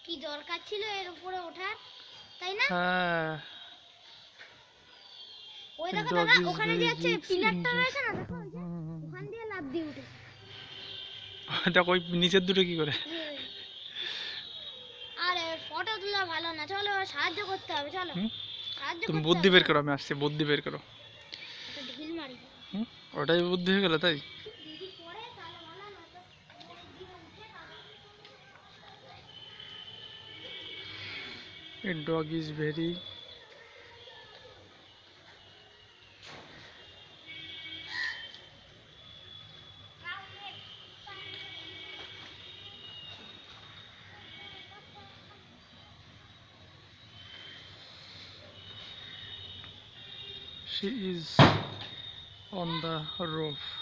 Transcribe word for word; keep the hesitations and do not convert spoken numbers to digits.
কি দরকার ছিল এর উপরে ওঠার, তাই না? হ্যাঁ, ওই দেখো দাদা, ওখানে যে আছে পিলারটা রয়েছে না, দেখো ওই যে ওখান দিয়ে লাফ দিয়ে উঠে। দেখো ওই নিচের দুটো কি করে। আরে ফটো তোলা ভালো না, চলো সাহায্য করতে হবে, চলো সাহায্য তুমি করতে বুদ্ধি হবে। বের করো, আমি আসছি, বুদ্ধি বের করো। একটা ঢিল মারি। হুম, ওটাই বুদ্ধি হয়ে গেল তাই। যদি পড়ে তাহলে ভালো না, তো দিয়ে উঠে তাহলে A dog is very she is on the roof.